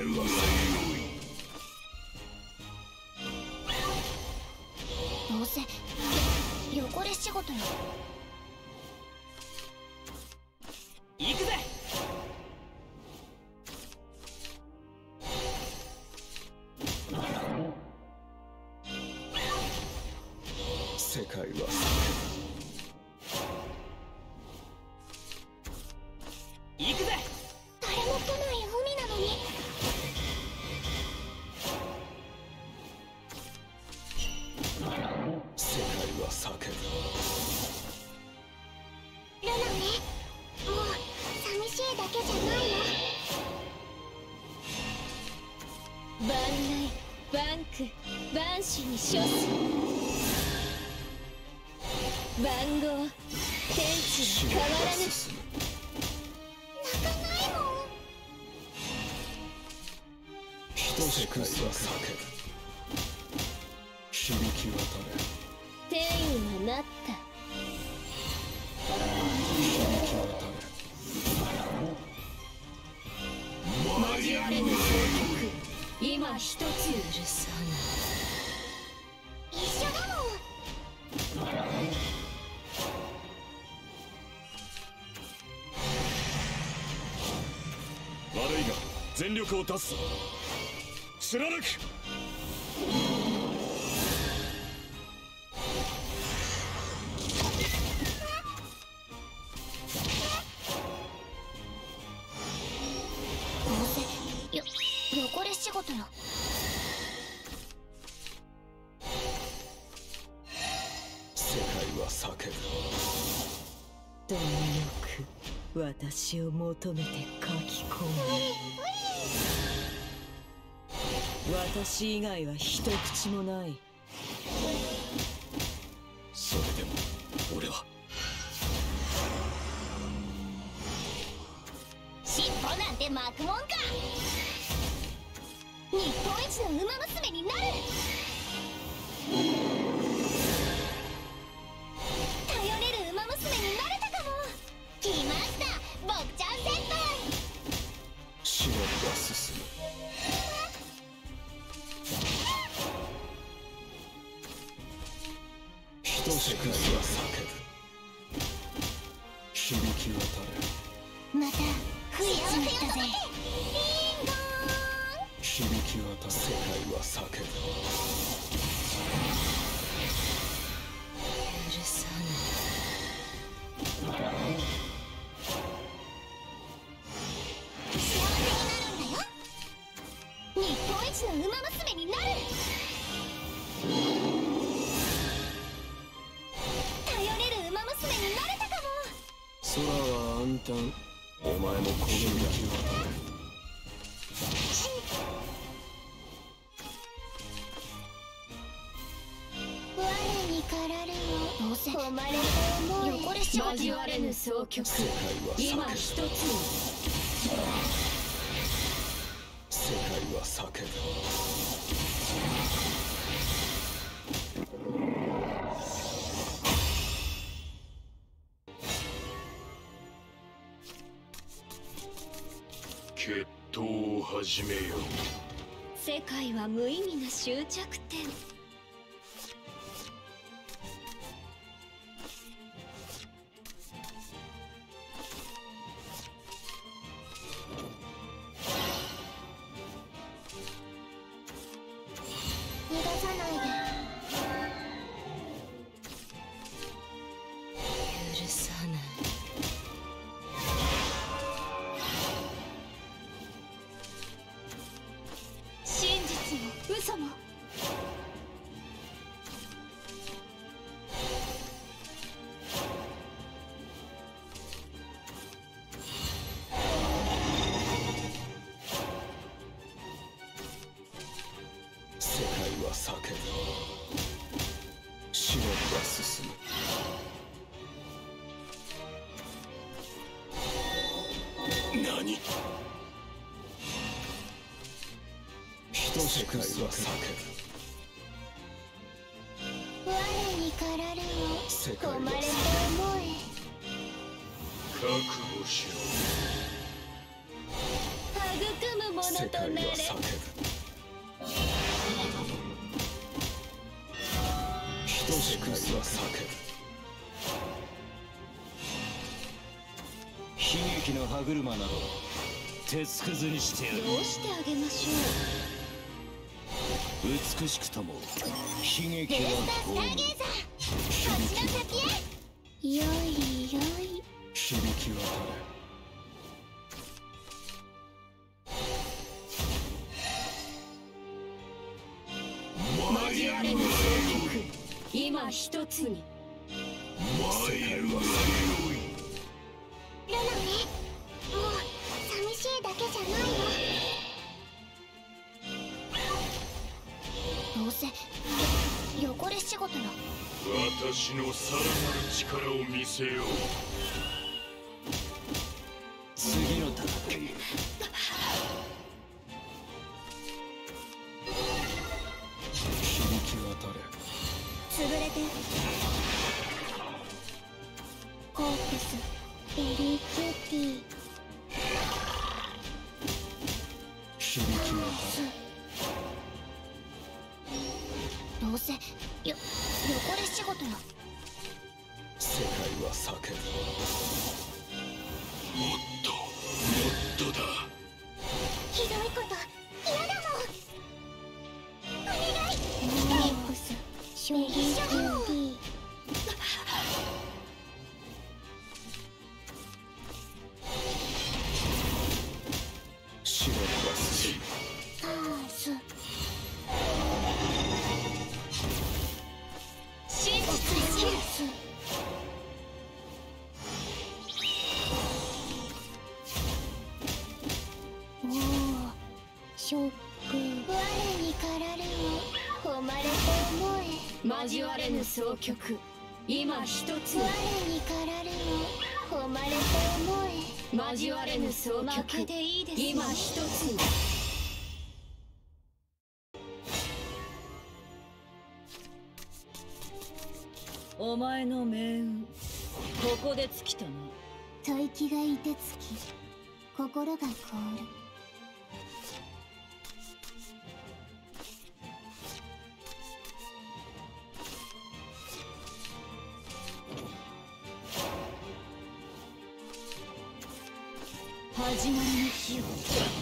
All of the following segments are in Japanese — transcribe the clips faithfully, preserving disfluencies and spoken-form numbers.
どうせ汚れ仕事よ。 行くぜ。 世界は行くぜ。 誰も来ない海なのに。 世界は叫ぶ。 ルナね、もう寂しいだけじゃないの。 万来万苦万死に処す。番号天地は変わらぬ。 泣かないもん。 世界は叫ぶ。響き渡れ。 天意はなった。 響き渡れ。 交われぬ性格、今一つ許さぬ。 一緒だもん。 悪いが全力を出すぞ。貫く。 どうせよ汚れ仕事よ。 世界は叫ぶ。 貪欲、私を求めて書き込む。私以外は一口もない。 それでも俺は尻尾なんて巻くもんか。日本一のウマ娘になる。頼れるウマ娘になれたかも。来ました、僕ちゃん先輩。 忍びが進む。世界は叫ぶ。響き渡れ。 また増えちまったぜ。リンゴーン。 響き渡る。世界は叫ぶ。 許さ幸せになるんだよ。日本一のウマ娘になる。 空は暗淡。お前もこの響き渡れ。 我に駆られよ。どうせ誉れと思い。汚れ仕事。 交われぬ双極、今一つ。 世界は叫ぶ。 決闘を始めよう。 世界は無意味な終着点。 逃がさないで。 許さない。 真実も嘘も世界は叫ぶ。忍びが進む。何？世界は叫ぶ。 我に駆られよ。 世界は誉れと思え。 覚悟しろ。 育む物となれ。 世界は叫ぶ。等しく叫ぶ。 悲劇の歯車など鉄くずにしてやる。 どうしてあげましょ美しくとも悲劇ブーはスタースターゲーザー星の先へ。 う。よいよい。 響き渡れ。 交われぬ双極、今一つに。 世界はルナね、もう寂しいだけじゃないよ。どうせ汚れ仕事よ。 私のさらなる力を見せよう。 次の戦い。 響き渡れ。 潰れて。コープスベリーキューティー。 響き渡れ。 どうせよ汚れ仕事よ。 世界は叫ぶ。 もっともっとだ。 ひどいこと嫌だもん。お願い。コープスベリーキューティー。 白くは筋。 パース真実シにリス。おおショック。我にかられを誉れと思え。 交われぬ双極、今一つに。 我にかられを誉れと思え。 交われぬ双極、 負けでいいですよ。 今一つに。お前の命運、ここで尽きたな。 吐息がいてつき心が凍る。 始まりの日を。 ル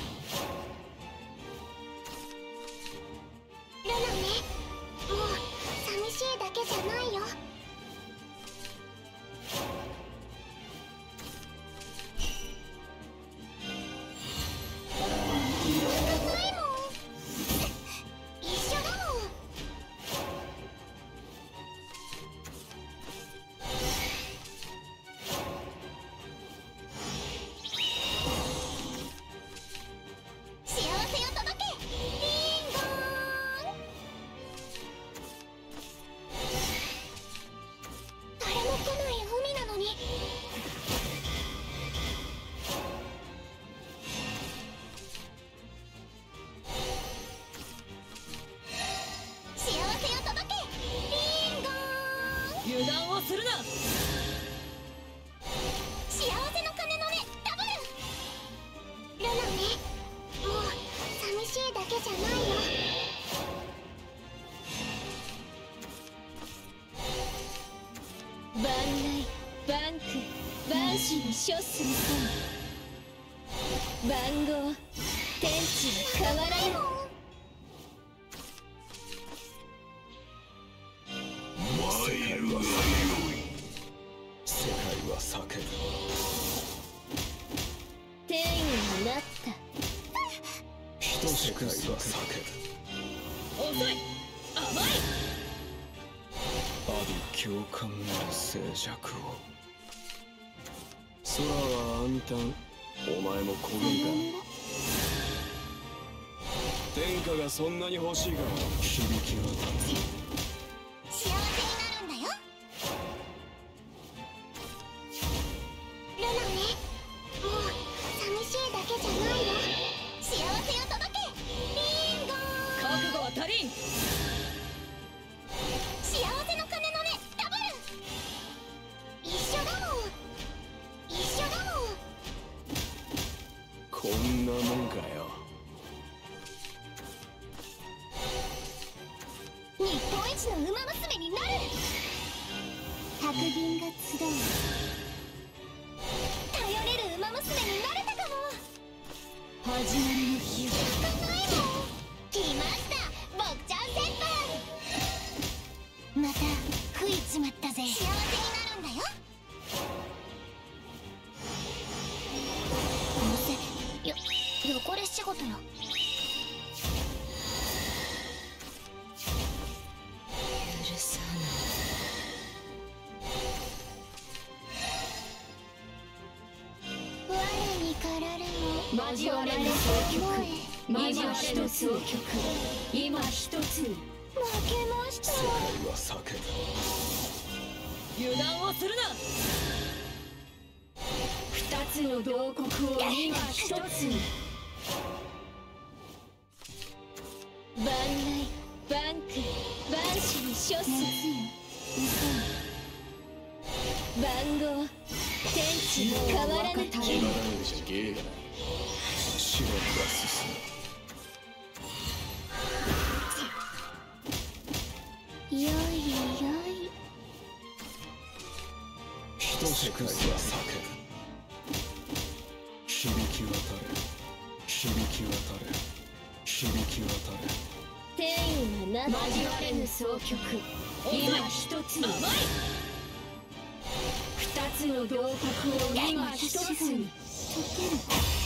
ナね、もう寂しいだけじゃないよ。ないもん。一緒だもん。幸せを届け。リンゴーン。誰も来ない海なのに。幸せを届け。リンゴーン。 油断をするな。 幸せの鐘の音ダブル。ルナね、もう寂しいだけじゃないよ。 万来万苦万死に処する本。番号天地は変わらぬ。 世界は世界は叫ぶ。 天意になった。 等しく叫ぶ。 遅い、甘い。 阿鼻共感なる静寂を。空は暗淡。お前も焦げるか。天下がそんなに欲しいか。響き渡れ。 幸せになるんだよ。ルナね、もう寂しいだけじゃないよ。幸せを届け。リンゴーン。 覚悟は足りん。 幸せの鐘の音ダブル。一緒だもん。一緒だもん。 こんなもんかよ。 の馬娘になる。白銀が集う。頼れる馬娘になれたかも。 始まりの日を来ました、僕ちゃん先輩。また吹いちまったぜ。幸せになるんだよ。どうせよ汚れ仕事よ。 許さない。 我に駆られも交われぬ総局、交われぬ総局、今一つ。 負けました。 世界は叫ぶ。 油断をするな。 二つの洞窟を今一つ。万来万苦万死に処す。番号天地に変わらぬため。 今だよりじゃゲーがない。白が進む。 よいよい。 等しくは叫ぶ。響き渡れ、響き渡れ、響き渡れ。 天意がな交われぬ総局、今一つ。甘い。二つの洞窟を今一つに。 溶ける。